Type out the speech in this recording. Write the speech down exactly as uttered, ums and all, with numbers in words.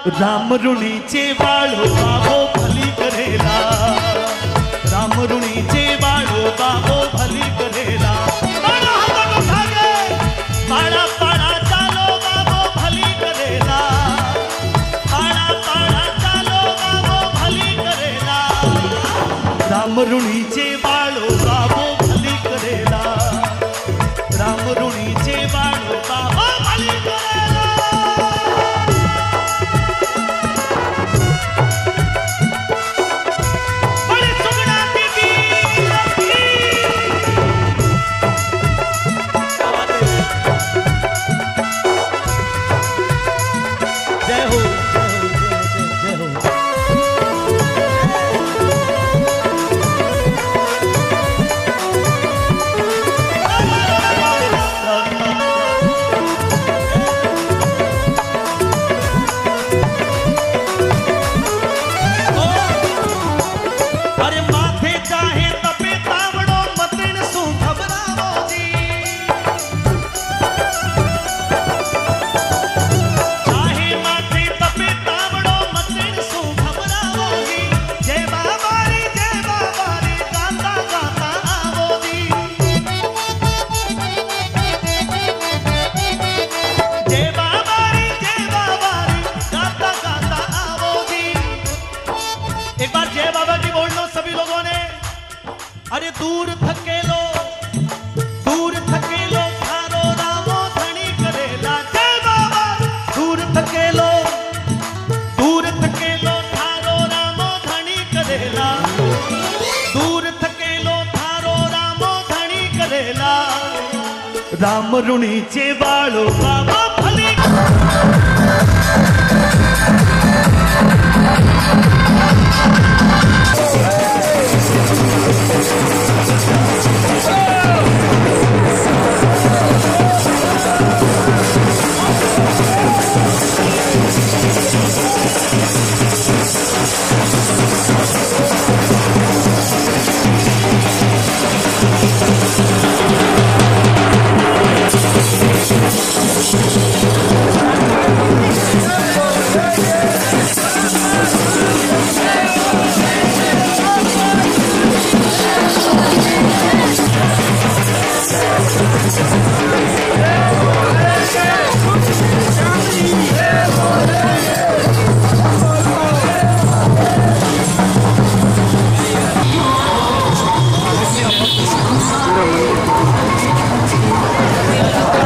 राम ऋणीचे बाळो बाबो भली करेला, राम ऋणीचे बाळो बाबो भली करेला। बाळा हातात उठागे, बाळा बाळा चालो बाबो भली करेला, बाळा बाळा चालो बाबो भली करेला। राम ऋणीचे बाळो बाबो भली करेला, राम ऋणीचे बाळो बाबो भली करेला। अरे दूर थकेलो दूर थकेलो थारो रामो धनी करेला। जय बाबा दूर थकेलो दूर थकेलो थारो रामो धनी करेला, दूर थकेलो थारो रामो धनी करेला। राम ऋणीचे बाळो बाबा भली Yeah.